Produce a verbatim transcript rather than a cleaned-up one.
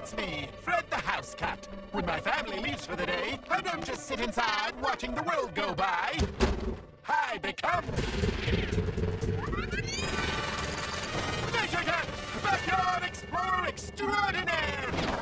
It's me, Fred the House Cat. When my family leaves for the day, I don't just sit inside watching the world go by. I become... Nature Cat, backyard explorer extraordinaire!